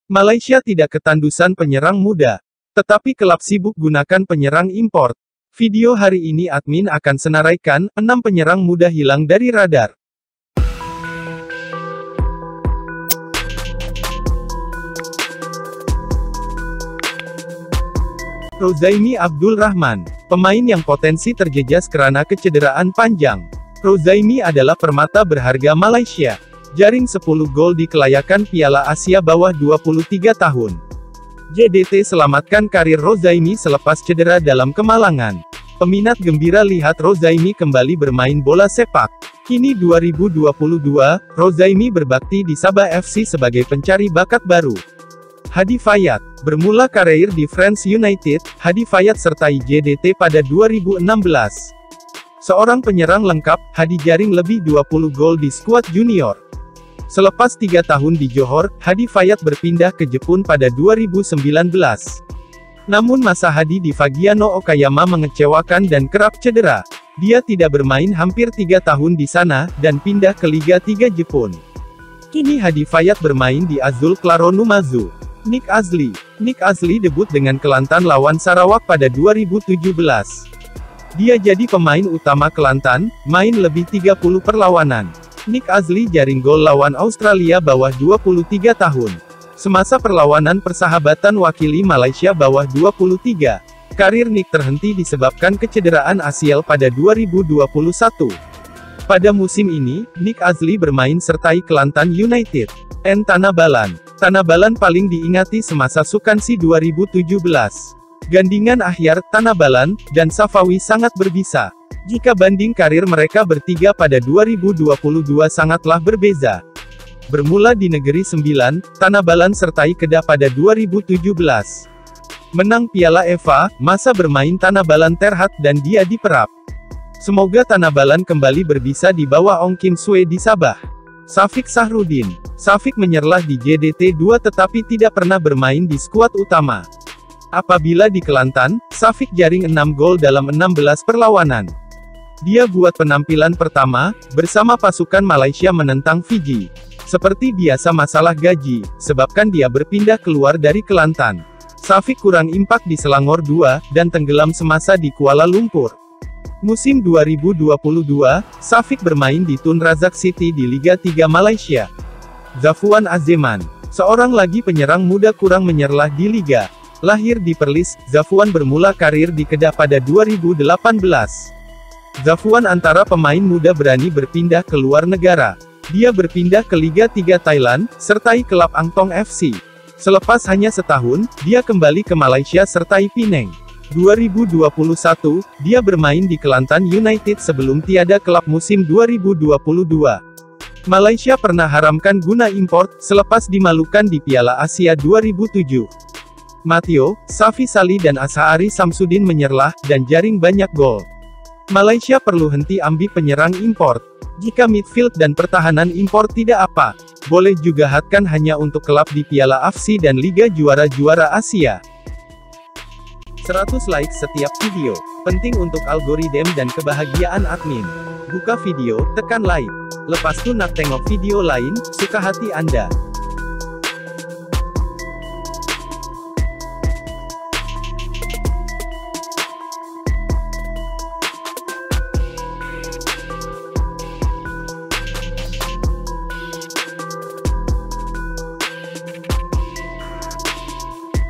Malaysia tidak ketandusan penyerang muda, tetapi kelab sibuk gunakan penyerang import. Video hari ini admin akan senaraikan, 6 penyerang muda hilang dari radar. Rozaimi Abdul Rahman, pemain yang potensi terjejas karena kecederaan panjang. Rozaimi adalah permata berharga Malaysia. Jaring 10 gol di kelayakan Piala Asia bawah 23 tahun. JDT selamatkan karir Rozaimi selepas cedera dalam kemalangan. Peminat gembira lihat Rozaimi kembali bermain bola sepak. Kini 2022, Rozaimi berbakti di Sabah FC sebagai pencari bakat baru. Hadi Fayat, bermula karir di France United, Hadi Fayat sertai JDT pada 2016. Seorang penyerang lengkap, Hadi jaring lebih 20 gol di skuad junior. Selepas 3 tahun di Johor, Hadi Fayat berpindah ke Jepun pada 2019. Namun masa Hadi di Fagiano Okayama mengecewakan dan kerap cedera. Dia tidak bermain hampir 3 tahun di sana, dan pindah ke Liga 3 Jepun. Kini Hadi Fayat bermain di Azul Claro Numazu. Nick Azli debut dengan Kelantan lawan Sarawak pada 2017. Dia jadi pemain utama Kelantan, main lebih 30 perlawanan. Nick Azli jaring gol lawan Australia bawah 23 tahun. Semasa perlawanan persahabatan wakili Malaysia bawah 23. Karir Nick terhenti disebabkan kecederaan ACL pada 2021. Pada musim ini, Nick Azli bermain sertai Kelantan United. Tanah Balan paling diingati semasa Sukansi 2017. Gandingan Ahyar, Tanah Balan, dan Safawi sangat berbisa. Jika banding karir mereka bertiga pada 2022 sangatlah berbeza. Bermula di Negeri Sembilan, Tanah Balan sertai Kedah pada 2017. Menang Piala Eva, masa bermain Tanah Balan terhad dan dia diperap. Semoga Tanah Balan kembali berbisa di bawah Ong Kim Sue di Sabah. Safik Sahrudin. Safik menyerlah di JDT 2 tetapi tidak pernah bermain di skuad utama. Apabila di Kelantan, Safik jaring 6 gol dalam 16 perlawanan. Dia buat penampilan pertama, bersama pasukan Malaysia menentang Fiji. Seperti biasa masalah gaji, sebabkan dia berpindah keluar dari Kelantan. Safik kurang impak di Selangor 2, dan tenggelam semasa di Kuala Lumpur. Musim 2022, Safik bermain di Tun Razak City di Liga 3 Malaysia. Zafwan Azeman, seorang lagi penyerang muda kurang menyerlah di Liga. Lahir di Perlis, Zafwan bermula karir di Kedah pada 2018. Zafwan antara pemain muda berani berpindah ke luar negara. Dia berpindah ke Liga 3 Thailand, sertai klub Angthong FC. Selepas hanya setahun, dia kembali ke Malaysia sertai Penang. 2021, dia bermain di Kelantan United sebelum tiada klub musim 2022. Malaysia pernah haramkan guna import, selepas dimalukan di Piala Asia 2007. Matteo, Safi Sali dan Ashari Samsudin menyerlah, dan jaring banyak gol. Malaysia perlu henti ambil penyerang import. Jika midfield dan pertahanan import tidak apa, boleh juga hadkan hanya untuk klub di Piala AFC dan Liga Juara-Juara Asia. 100 like setiap video. Penting untuk algoritma dan kebahagiaan admin. Buka video, tekan like. Lepas tu nak tengok video lain, suka hati Anda.